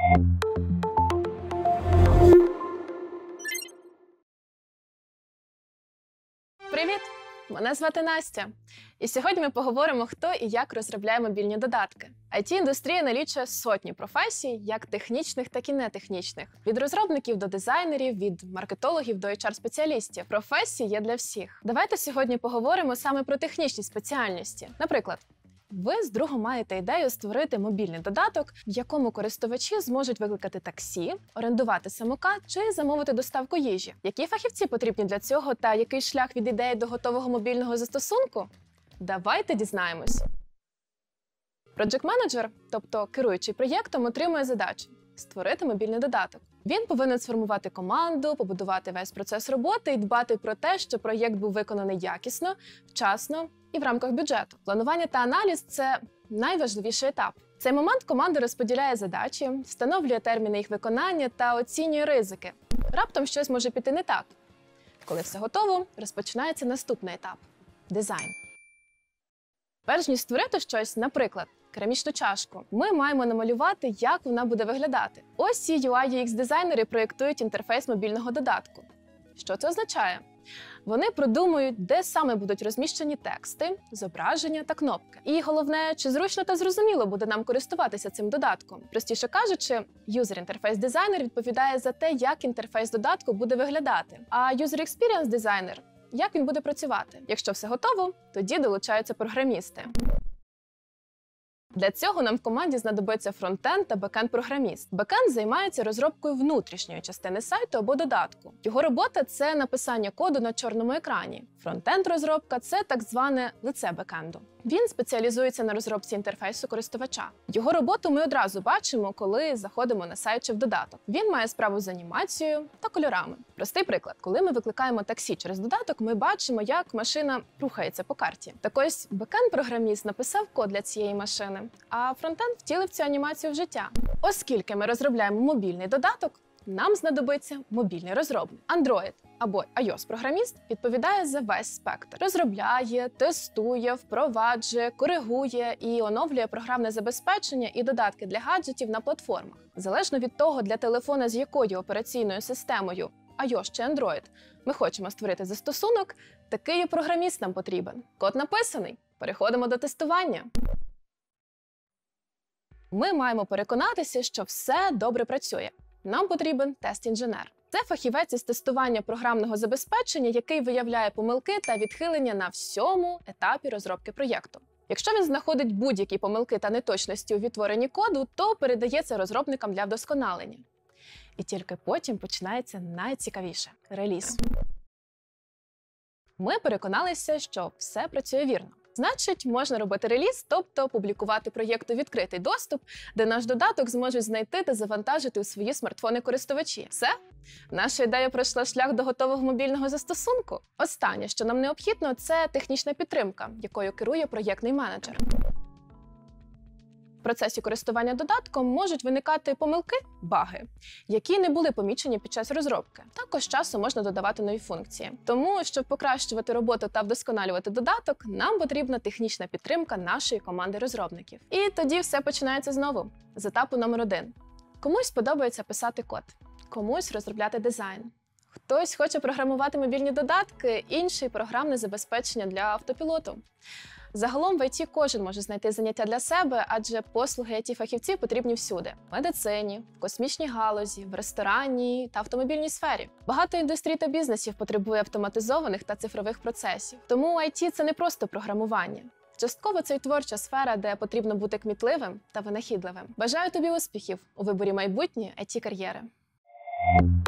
Привіт! Мене звати Настя. І сьогодні ми поговоримо, хто і як розробляє мобільні додатки. IT-індустрія налічує сотні професій, як технічних, так і нетехнічних. Від розробників до дизайнерів, від маркетологів до HR-спеціалістів. Професій є для всіх. Давайте сьогодні поговоримо саме про технічні спеціальності. Наприклад, ви з другом маєте ідею створити мобільний додаток, в якому користувачі зможуть викликати таксі, орендувати самокат чи замовити доставку їжі. Які фахівці потрібні для цього та який шлях від ідеї до готового мобільного застосунку? Давайте дізнаємось. Project Manager, тобто керуючий проєктом, отримує задачу – створити мобільний додаток. Він повинен сформувати команду, побудувати весь процес роботи і дбати про те, що проєкт був виконаний якісно, вчасно і в рамках бюджету. Планування та аналіз – це найважливіший етап. В цей момент команда розподіляє задачі, встановлює терміни їх виконання та оцінює ризики. Раптом щось може піти не так. Коли все готово, розпочинається наступний етап – дизайн. Перш ніж створити щось, наприклад, керамічну чашку, ми маємо намалювати, як вона буде виглядати. Ось ці UI/UX-дизайнери проєктують інтерфейс мобільного додатку. Що це означає? Вони продумують, де саме будуть розміщені тексти, зображення та кнопки. І головне, чи зручно та зрозуміло буде нам користуватися цим додатком. Простіше кажучи, юзер-інтерфейс-дизайнер відповідає за те, як інтерфейс додатку буде виглядати, а юзер-експірієнс-дизайнер – як він буде працювати. Якщо все готово, тоді долучаються програмісти. Для цього нам в команді знадобиться фронтенд та бекенд-програміст. Бекенд займається розробкою внутрішньої частини сайту або додатку. Його робота – це написання коду на чорному екрані. Фронтенд-розробка – це так зване лице бекенду. Він спеціалізується на розробці інтерфейсу користувача. Його роботу ми одразу бачимо, коли заходимо на сайт чи в додаток. Він має справу з анімацією та кольорами. Простий приклад. Коли ми викликаємо таксі через додаток, ми бачимо, як машина рухається по карті. Так ось бекенд-програміст написав код для цієї машини, а фронтенд втілив цю анімацію в життя. Оскільки ми розробляємо мобільний додаток, нам знадобиться мобільний розробник. Android або iOS-програміст відповідає за весь спектр. Розробляє, тестує, впроваджує, коригує і оновлює програмне забезпечення і додатки для гаджетів на платформах. Залежно від того, для телефона з якою операційною системою iOS чи Android ми хочемо створити застосунок, такий і програміст нам потрібен. Код написаний. Переходимо до тестування. Ми маємо переконатися, що все добре працює. Нам потрібен тест-інженер. Це фахівець із тестування програмного забезпечення, який виявляє помилки та відхилення на всьому етапі розробки проєкту. Якщо він знаходить будь-які помилки та неточності у відтворенні коду, то передає це розробникам для вдосконалення. І тільки потім починається найцікавіше – реліз. Ми переконалися, що все працює вірно. Значить, можна робити реліз, тобто публікувати проєкт у відкритий доступ, де наш додаток зможуть знайти та завантажити у свої смартфони користувачі. Все? Наша ідея пройшла шлях до готового мобільного застосунку. Останнє, що нам необхідно, це технічна підтримка, якою керує проєктний менеджер. В процесі користування додатком можуть виникати помилки, баги, які не були помічені під час розробки. Також часом можна додавати нові функції. Тому, щоб покращувати роботу та вдосконалювати додаток, нам потрібна технічна підтримка нашої команди розробників. І тоді все починається знову, з етапу номер 1. Комусь подобається писати код, комусь розробляти дизайн. Хтось хоче програмувати мобільні додатки, інший – програмне забезпечення для автопілоту. Загалом в ІТ кожен може знайти заняття для себе, адже послуги ІТ-фахівців потрібні всюди – в медицині, в космічній галузі, в ресторанній та автомобільній сфері. Багато індустрій та бізнесів потребує автоматизованих та цифрових процесів. Тому ІТ – це не просто програмування. Частково це й творча сфера, де потрібно бути кмітливим та винахідливим. Бажаю тобі успіхів у виборі майбутньої ІТ-кар'єри.